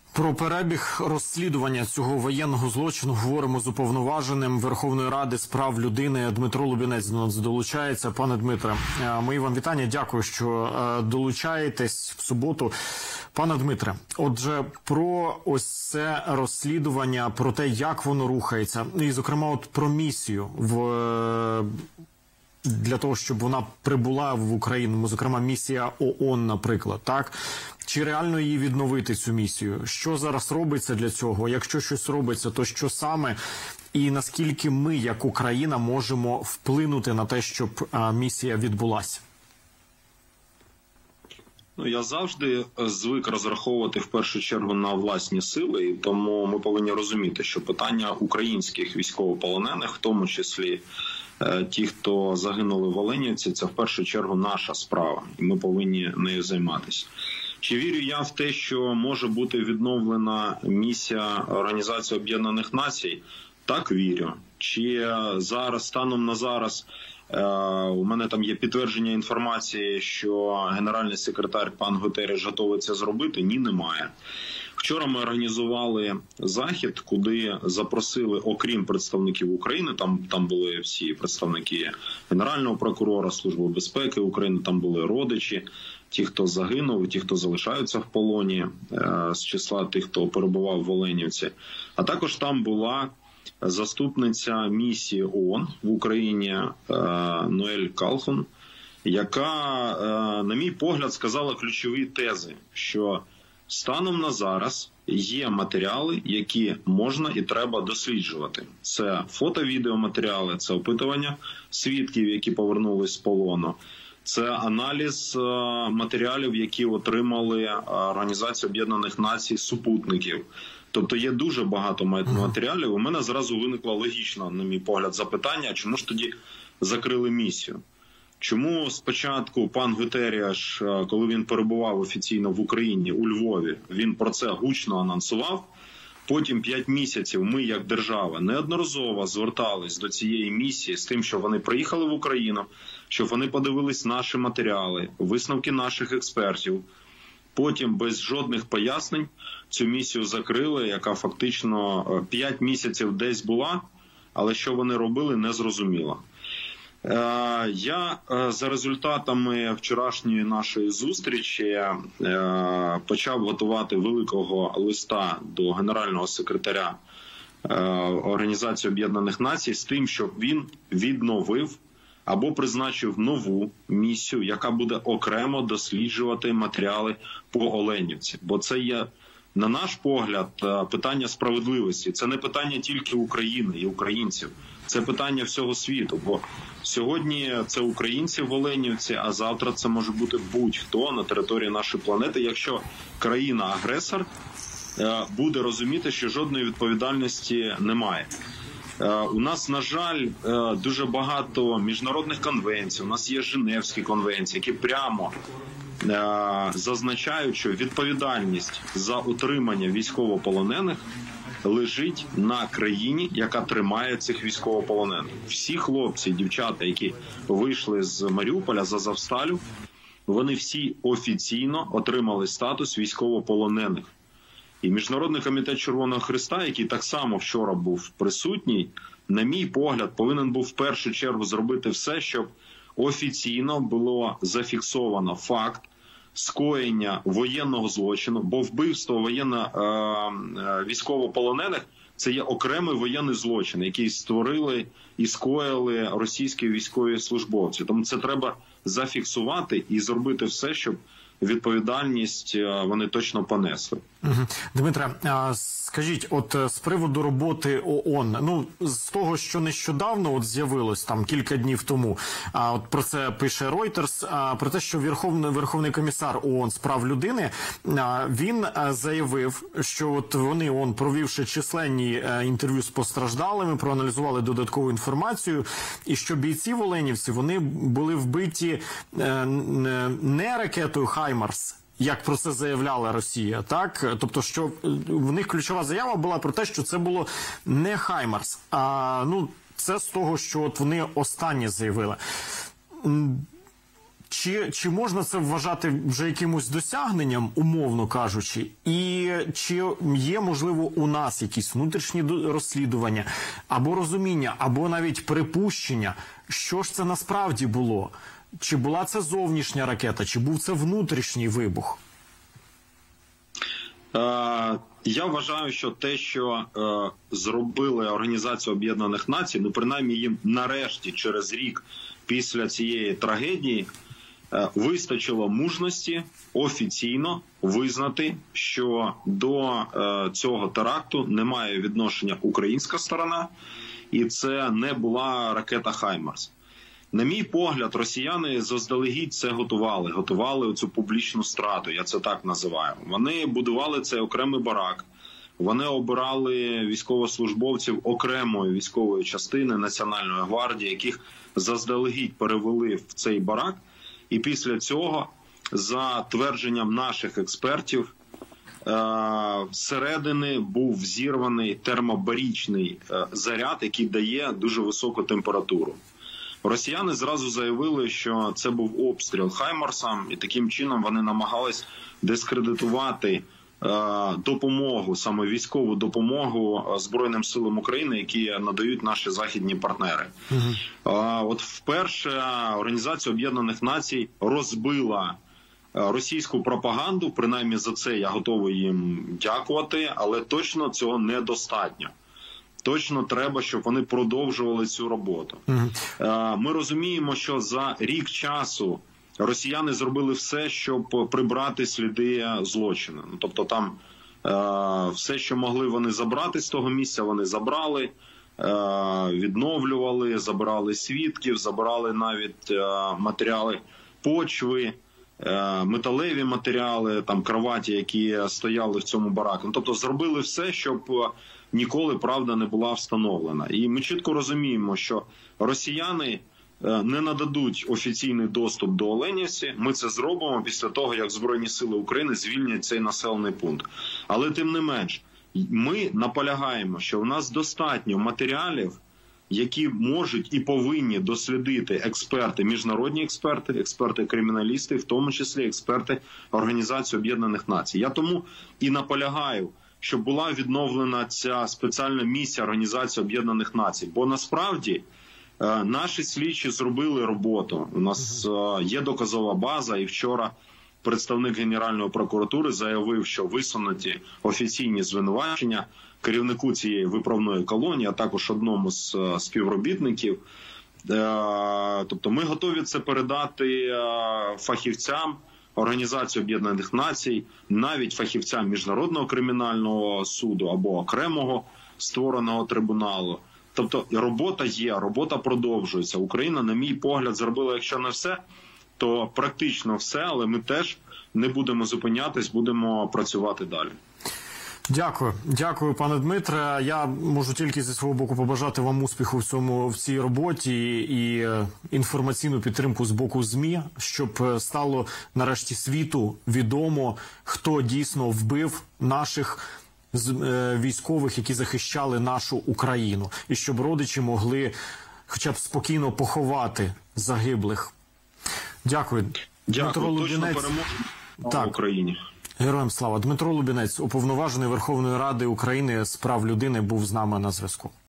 Про перебіг розслідування цього воєнного злочину говоримо з уповноваженим Верховної Ради з прав людини. Дмитро Лубінець до нас долучається. Пане Дмитре, мої вам вітання. Дякую, що долучаєтесь в суботу. Пане Дмитре, отже, про ось це розслідування, про те, як воно рухається, і, зокрема, от про місію для того, щоб вона прибула в Україну, зокрема, місія ООН, наприклад, так? Чи реально її відновити, цю місію? Що зараз робиться для цього? Якщо щось робиться, то що саме? І наскільки ми, як Україна, можемо вплинути на те, щоб місія відбулася? Я завжди звик розраховувати в першу чергу на власні сили, і тому ми повинні розуміти, що питання українських військовополонених, в тому числі ті, хто загинули в Оленівці, це в першу чергу наша справа, і ми повинні нею займатися. Чи вірю я в те, що може бути відновлена місія Організації Об'єднаних Націй? Так, вірю. Чи зараз, станом на зараз, у мене там є підтвердження інформації, що генеральний секретар пан Гутерреш готовий це зробити? Ні, немає. Вчора ми організували захід, куди запросили, окрім представників України, там були всі представники Генерального прокурора, Служби безпеки України, там були родичі, ті, хто загинув, ті, хто залишаються в полоні, з числа тих, хто перебував в Оленівці. А також там була заступниця місії ООН в Україні Ноель Калфун, яка, на мій погляд, сказала ключові тези, що станом на зараз є матеріали, які можна і треба досліджувати. Це фото-відеоматеріали, це опитування свідків, які повернулись з полону, це аналіз матеріалів, які отримали Організація Об'єднаних Націй супутників. Тобто є дуже багато матеріалів. У мене зразу виникло логічно, на мій погляд, запитання, чому ж тоді закрили місію? Чому спочатку пан Гутерреш, коли він перебував офіційно в Україні, у Львові, він про це гучно анонсував, потім 5 місяців ми, як держава, неодноразово звертались до цієї місії з тим, щоб вони приїхали в Україну, щоб вони подивились наші матеріали, висновки наших експертів. Потім без жодних пояснень цю місію закрили, яка фактично 5 місяців десь була, але що вони робили, не зрозуміло. Я за результатами вчорашньої нашої зустрічі почав готувати великого листа до генерального секретаря Організації Об'єднаних Націй з тим, щоб він відновив або призначив нову місію, яка буде окремо досліджувати матеріали по Оленівці. Бо це є, на наш погляд, питання справедливості. Це не питання тільки України і українців. Це питання всього світу. Бо сьогодні це українці в Оленівці, а завтра це може бути будь-хто на території нашої планети, якщо країна-агресор буде розуміти, що жодної відповідальності немає. У нас, на жаль, дуже багато міжнародних конвенцій, у нас є Женевські конвенції, які прямо зазначають, що відповідальність за утримання військовополонених лежить на країні, яка тримає цих військовополонених. Всі хлопці і дівчата, які вийшли з Маріуполя, з Азовсталю, вони всі офіційно отримали статус військовополонених. І Міжнародний комітет Червоного Хреста, який так само вчора був присутній, на мій погляд, повинен був в першу чергу зробити все, щоб офіційно було зафіксовано факт скоєння воєнного злочину, бо вбивство військовополонених – це є окремий воєнний злочин, який створили і скоїли російські військові службовці. Тому це треба зафіксувати і зробити все, щоб відповідальність вони точно понесли. Дмитре, скажіть, от з приводу роботи ООН, з того, що нещодавно з'явилось там кілька днів тому, от про це пише Reuters, про те, що Верховний комісар ООН з прав людини, він заявив, що от вони, ООН, провівши численні інтерв'ю з постраждалими, проаналізували додаткову інформацію, і що бійці в Оленівці, вони були вбиті не ракетою «Хаймарс», як про це заявляла Росія, так? Тобто, що в них ключова заява була про те, що це було не «Хаймарс», це з того, що от вони останнє заявили. Чи можна це вважати вже якимось досягненням, умовно кажучи, і чи є, можливо, у нас якісь внутрішні розслідування, або розуміння, або навіть припущення, що ж це насправді було? Чи була це зовнішня ракета, чи був це внутрішній вибух? Я вважаю, що те, що зробили Організація Об'єднаних Націй, ну принаймні їм нарешті через рік після цієї трагедії вистачило мужності офіційно визнати, що до цього теракту не має відношення українська сторона, і це не була ракета «Хаймарс». На мій погляд, росіяни заздалегідь це готували оцю публічну страту, я це так називаю. Вони будували цей окремий барак, вони обирали військовослужбовців окремої військової частини Національної гвардії, яких заздалегідь перевели в цей барак. І після цього, за твердженням наших експертів, зсередини був зірваний термобарічний заряд, який дає дуже високу температуру. Росіяни зразу заявили, що це був обстріл «Хаймарсом», і таким чином вони намагались дискредитувати допомогу, саме військову допомогу Збройним силам України, які надають наші західні партнери. От вперше Організація Об'єднаних Націй розбила російську пропаганду, принаймні за це я готовий їм дякувати, але точно цього недостатньо. Точно треба, щоб вони продовжували цю роботу. Ми розуміємо, що за рік часу росіяни зробили все, щоб прибрати сліди злочину. Тобто там все, що могли вони забрати з того місця, вони забрали, відновлювали, забирали свідків, забирали навіть матеріали почви, металеві матеріали, там кроваті, які стояли в цьому бараку. Тобто зробили все, щоб ніколи правда не була встановлена. І ми чітко розуміємо, що росіяни не нададуть офіційний доступ до Оленівці. Ми це зробимо після того, як Збройні сили України звільнять цей населений пункт. Але тим не менш, ми наполягаємо, що у нас достатньо матеріалів, які можуть і повинні дослідити експерти, міжнародні експерти, експерти-криміналісти, в тому числі експерти Організації Об'єднаних Націй. Я тому і наполягаю, щоб була відновлена ця спеціальна місія Організації Об'єднаних Націй. Бо насправді наші слідчі зробили роботу. У нас є доказова база, і вчора представник Генеральної прокуратури заявив, що висунуті офіційні звинувачення керівнику цієї виправної колонії, а також одному з співробітників. Тобто ми готові це передати фахівцям Організації Об'єднаних Націй, навіть фахівцям Міжнародного кримінального суду або окремого створеного трибуналу. Тобто робота є, робота продовжується. Україна, на мій погляд, зробила, якщо не все, то практично все, але ми теж не будемо зупинятись, будемо працювати далі. Дякую, пане Дмитре. Я можу тільки зі свого боку побажати вам успіху в цій роботі і інформаційну підтримку з боку ЗМІ, щоб стало нарешті світу відомо, хто дійсно вбив наших військових, які захищали нашу Україну, і щоб родичі могли хоча б спокійно поховати загиблих. Дякую. Дякую. Точно перемога в Україні. Героям слава. Дмитро Лубінець, уповноважений Верховної Ради України з прав людини, був з нами на зв'язку.